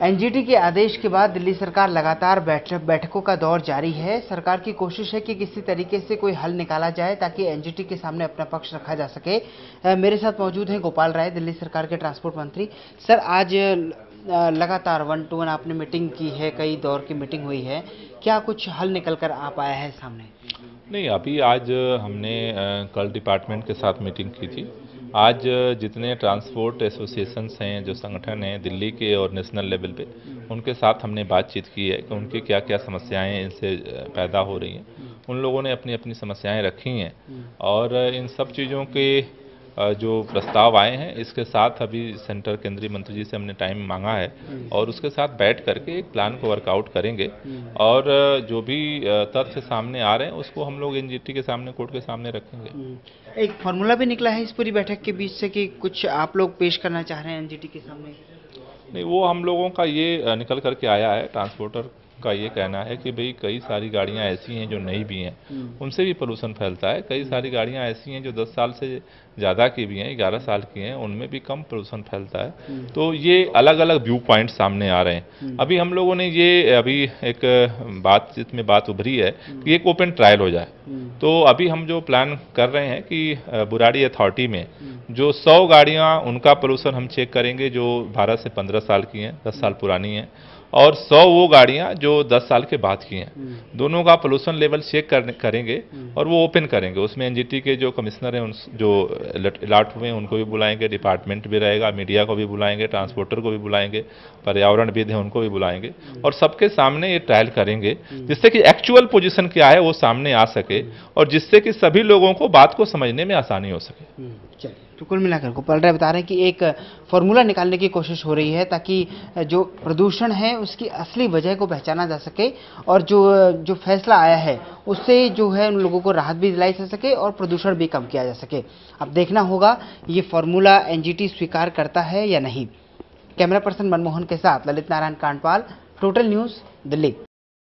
NGT के आदेश के बाद दिल्ली सरकार लगातार बैठकों का दौर जारी है। सरकार की कोशिश है कि किसी तरीके से कोई हल निकाला जाए ताकि एनजीटी के सामने अपना पक्ष रखा जा सके। मेरे साथ मौजूद हैं गोपाल राय, दिल्ली सरकार के ट्रांसपोर्ट मंत्री। सर, आज लगातार 1 to 1 आपने मीटिंग की है, कई दौर की मीटिंग हुई है, क्या कुछ हल निकल कर आ पाया है सामने? नहीं, अभी आज हमने कल डिपार्टमेंट के साथ मीटिंग की थी। आज जितने ट्रांसपोर्ट एसोसिएशंस हैं, जो संगठन हैं दिल्ली के और नेशनल लेवल पे, उनके साथ हमने बातचीत की है कि उनकी क्या क्या समस्याएं इनसे पैदा हो रही हैं। उन लोगों ने अपनी अपनी समस्याएं रखी हैं और इन सब चीज़ों के जो प्रस्ताव आए हैं, इसके साथ अभी सेंटर केंद्रीय मंत्री जी से हमने टाइम मांगा है और उसके साथ बैठ करके एक प्लान को वर्कआउट करेंगे और जो भी तथ्य सामने आ रहे हैं उसको हम लोग एनजीटी के सामने, कोर्ट के सामने रखेंगे। एक फॉर्मूला भी निकला है इस पूरी बैठक के बीच से कि कुछ आप लोग पेश करना चाह रहे हैं एनजीटी के सामने? नहीं, वो हम लोगों का ये निकल करके आया है, ट्रांसपोर्टर का ये कहना है कि भाई कई सारी गाड़ियां ऐसी हैं जो नई भी हैं, उनसे भी पोल्यूशन फैलता है। कई सारी गाड़ियां ऐसी हैं जो 10 साल से ज़्यादा की भी हैं, 11 साल की हैं, उनमें भी कम पोल्यूशन फैलता है। तो ये अलग अलग व्यू पॉइंट सामने आ रहे हैं। अभी हम लोगों ने ये अभी एक बातचीत में बात उभरी है कि एक ओपन ट्रायल हो जाए। तो अभी हम जो प्लान कर रहे हैं कि बुराड़ी अथॉरिटी में जो 100 गाड़ियाँ, उनका पोल्यूशन हम चेक करेंगे जो भारत से 15 साल की हैं, 10 साल पुरानी हैं, और 100 वो गाड़ियां जो 10 साल के बाद की हैं। दोनों का पोल्यूशन लेवल चेक करेंगे और वो ओपन करेंगे। उसमें एनजीटी के जो कमिश्नर हैं, जो अलॉट हुए हैं, उनको भी बुलाएंगे, डिपार्टमेंट भी रहेगा, मीडिया को भी बुलाएंगे, ट्रांसपोर्टर को भी बुलाएंगे, पर्यावरणविद हैं उनको भी बुलाएंगे और सबके सामने ये ट्रायल करेंगे जिससे कि एक्चुअल पोजीशन क्या है वो सामने आ सके और जिससे कि सभी लोगों को बात को समझने में आसानी हो सके। चलिए, तो कुल मिलाकर गोपाल राय बता रहे हैं कि एक फॉर्मूला निकालने की कोशिश हो रही है ताकि जो प्रदूषण है उसकी असली वजह को पहचाना जा सके और जो फैसला आया है उससे जो है उन लोगों को राहत भी दिलाई जा सके और प्रदूषण भी कम किया जा सके। अब देखना होगा ये फॉर्मूला एनजीटी स्वीकार करता है या नहीं। कैमरा पर्सन मनमोहन के साथ ललित नारायण कांडपाल, टोटल न्यूज़, दिल्ली।